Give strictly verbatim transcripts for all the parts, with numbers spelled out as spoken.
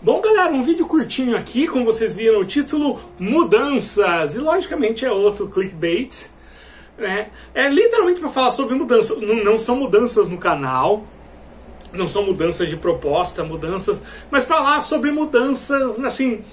Bom, galera, um vídeo curtinho aqui, como vocês viram o título, Mudanças, e logicamente é outro clickbait, né? É literalmente para falar sobre mudança. Não, não são mudanças no canal, não são mudanças de proposta, mudanças, mas para falar sobre mudanças, assim,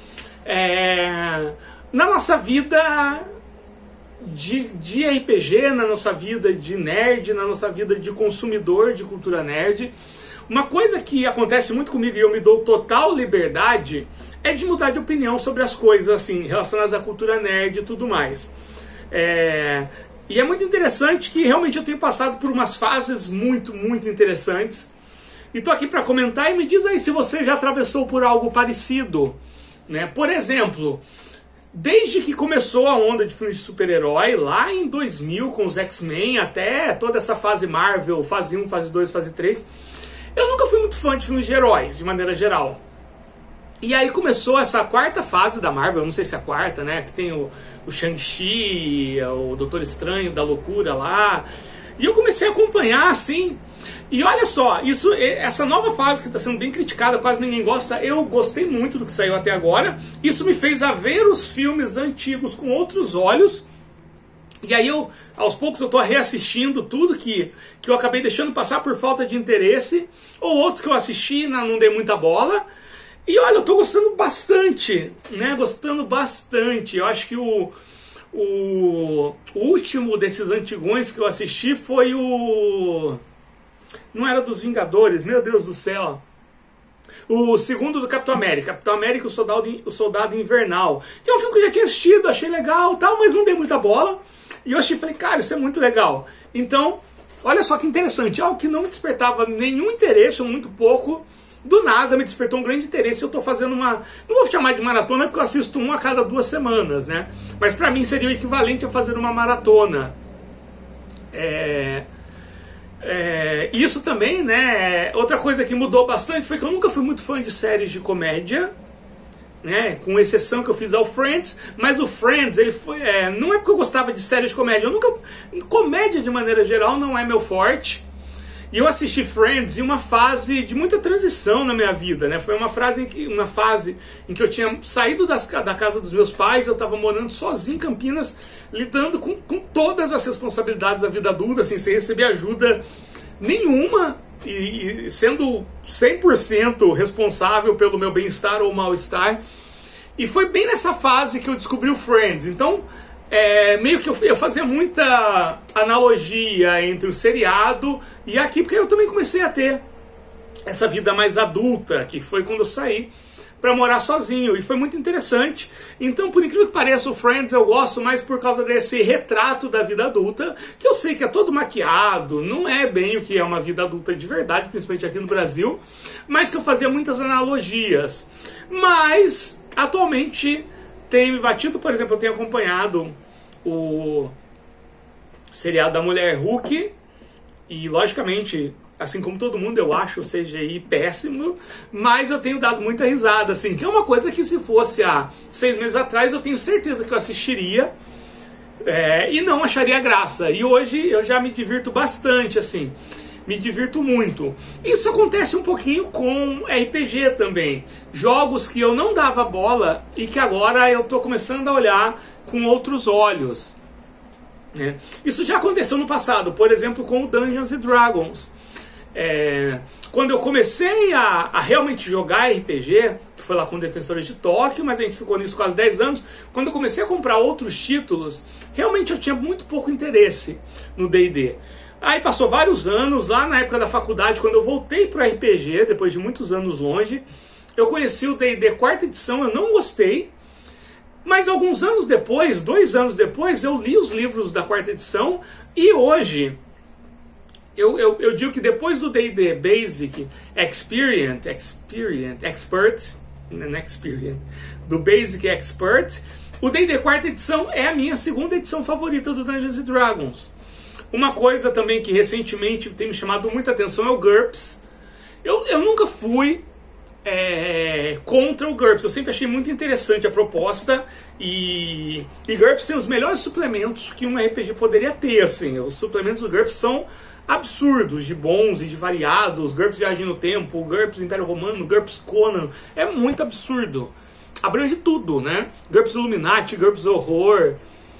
é, na nossa vida de, de R P G, na nossa vida de nerd, na nossa vida de consumidor de cultura nerd. Uma coisa que acontece muito comigo e eu me dou total liberdade é de mudar de opinião sobre as coisas assim, relacionadas à cultura nerd e tudo mais. É... E é muito interessante que realmente eu tenho passado por umas fases muito, muito interessantes. E tô aqui para comentar e me diz aí se você já atravessou por algo parecido, né? Por exemplo, desde que começou a onda de filmes de super-herói, lá em dois mil com os X-Men, até toda essa fase Marvel, fase um, fase dois, fase três... eu nunca fui muito fã de filmes de heróis, de maneira geral. E aí começou essa quarta fase da Marvel, eu não sei se é a quarta, né? Que tem o, o Shang-Chi, o Doutor Estranho da loucura lá. E eu comecei a acompanhar, assim. E olha só, isso, essa nova fase que está sendo bem criticada, quase ninguém gosta, eu gostei muito do que saiu até agora. Isso me fez a ver os filmes antigos com outros olhos. E aí eu, aos poucos eu estou reassistindo tudo que, que eu acabei deixando passar por falta de interesse, ou outros que eu assisti e não dei muita bola. E olha, eu estou gostando bastante, né? Gostando bastante. Eu acho que o, o, o último desses antigões que eu assisti foi o... não era dos Vingadores, meu Deus do céu. O segundo do Capitão América, Capitão América, o Soldado, o Soldado Invernal. Que é um filme que eu já tinha assistido, achei legal, tal, mas não dei muita bola. E eu achei, falei, cara, isso é muito legal. Então, olha só que interessante, algo que não me despertava nenhum interesse, ou muito pouco, do nada me despertou um grande interesse. Eu estou fazendo uma, não vou chamar de maratona, porque eu assisto um a cada duas semanas, né? Mas para mim seria o equivalente a fazer uma maratona. É... É, isso também, né, outra coisa que mudou bastante foi que eu nunca fui muito fã de séries de comédia, né, com exceção que eu fiz ao Friends, mas o Friends, ele foi, é, não é porque eu gostava de séries de comédia, eu nunca, comédia de maneira geral não é meu forte, e eu assisti Friends em uma fase de muita transição na minha vida, né, foi uma, frase em que, uma fase em que eu tinha saído das, da casa dos meus pais, eu estava morando sozinho em Campinas, lidando com, com todas as responsabilidades da vida adulta, assim, sem receber ajuda nenhuma, e, e sendo cem por cento responsável pelo meu bem-estar ou mal-estar. E foi bem nessa fase que eu descobri o Friends. Então, é, meio que eu, eu fazia muita analogia entre o seriado e aqui, porque eu também comecei a ter essa vida mais adulta, que foi quando eu saí para morar sozinho, e foi muito interessante. Então, por incrível que pareça, o Friends eu gosto mais por causa desse retrato da vida adulta, que eu sei que é todo maquiado, não é bem o que é uma vida adulta de verdade, principalmente aqui no Brasil, mas que eu fazia muitas analogias. Mas, atualmente, tem me batido, por exemplo, eu tenho acompanhado o seriado da Mulher Hulk, e logicamente, assim como todo mundo, eu acho o C G I péssimo, mas eu tenho dado muita risada, assim, que é uma coisa que se fosse há seis meses atrás eu tenho certeza que eu assistiria é, e não acharia graça. E hoje eu já me divirto bastante, assim, me divirto muito. Isso acontece um pouquinho com R P G também. Jogos que eu não dava bola e que agora eu estou começando a olhar com outros olhos. Né? Isso já aconteceu no passado, por exemplo, com o Dungeons and Dragons. É, quando eu comecei a, a realmente jogar R P G, que foi lá com Defensores de Tóquio, mas a gente ficou nisso quase dez anos, quando eu comecei a comprar outros títulos, realmente eu tinha muito pouco interesse no D e D. Aí passou vários anos, lá na época da faculdade, quando eu voltei para o R P G, depois de muitos anos longe, eu conheci o D e D quarta edição, eu não gostei, mas alguns anos depois, dois anos depois, eu li os livros da quarta edição, e hoje... Eu, eu, eu digo que depois do D e D Basic Experience, Experience, Expert, não Experience, do Basic Expert, o D e D quarta edição é a minha segunda edição favorita do Dungeons and Dragons. Uma coisa também que recentemente tem me chamado muita atenção é o GURPS. Eu, eu nunca fui é, contra o GURPS, eu sempre achei muito interessante a proposta, e, e GURPS tem os melhores suplementos que um R P G poderia ter, assim. Os suplementos do GURPS são absurdos, de bons e de variados, GURPS Viagem no Tempo, GURPS Império Romano, GURPS Conan, é muito absurdo. Abrange tudo, né? GURPS Illuminati, GURPS Horror,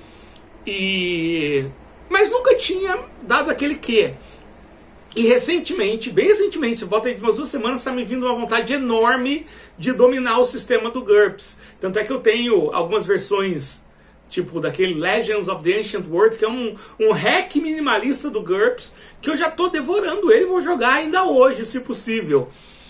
e... mas nunca tinha dado aquele quê. E recentemente, bem recentemente, se volta aí de umas duas semanas, está me vindo uma vontade enorme de dominar o sistema do GURPS. Tanto é que eu tenho algumas versões, tipo daquele Legends of the Ancient World, que é um, um hack minimalista do GURPS, que eu já estou devorando ele e vou jogar ainda hoje, se possível.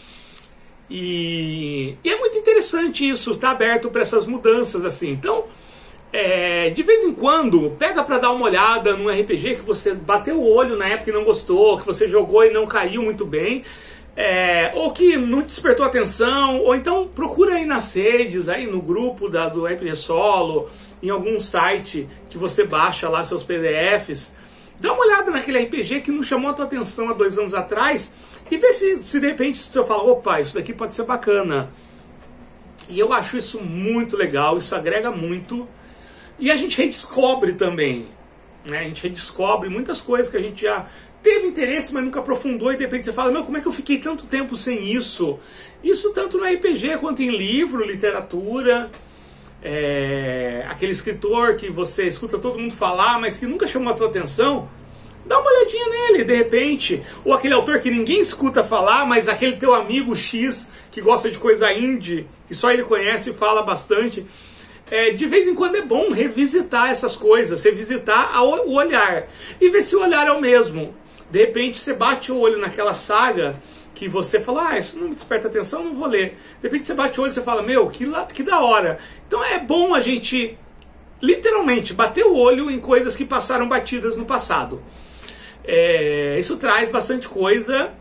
E, e é muito interessante isso, estar aberto para essas mudanças assim. Então, é, de vez em quando, pega para dar uma olhada num R P G que você bateu o olho na época e não gostou, que você jogou e não caiu muito bem, é, ou que não despertou atenção, ou então procura aí nas redes, aí no grupo da, do R P G Solo, em algum site que você baixa lá seus P D Fs, dá uma olhada naquele R P G que não chamou a tua atenção há dois anos atrás e vê se, se de repente você fala, opa, isso daqui pode ser bacana. E eu acho isso muito legal, isso agrega muito. E a gente redescobre também, né? A gente redescobre muitas coisas que a gente já teve interesse, mas nunca aprofundou, e de repente você fala, meu, como é que eu fiquei tanto tempo sem isso? Isso tanto no R P G quanto em livro, literatura, é... aquele escritor que você escuta todo mundo falar, mas que nunca chamou a tua atenção, dá uma olhadinha nele, de repente. Ou aquele autor que ninguém escuta falar, mas aquele teu amigo X, que gosta de coisa indie, que só ele conhece e fala bastante. É, de vez em quando é bom revisitar essas coisas, revisitar a, o olhar, e ver se o olhar é o mesmo. De repente você bate o olho naquela saga que você fala, ah, isso não me desperta atenção, não vou ler. De repente você bate o olho e você fala, meu, que, que da hora. Então é bom a gente, literalmente, bater o olho em coisas que passaram batidas no passado. É, isso traz bastante coisa.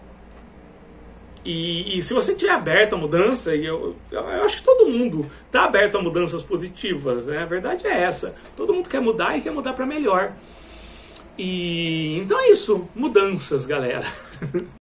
E, e se você estiver aberto à mudança, e eu, eu acho que todo mundo está aberto a mudanças positivas, né? A verdade é essa. Todo mundo quer mudar e quer mudar para melhor. E então é isso, mudanças, galera.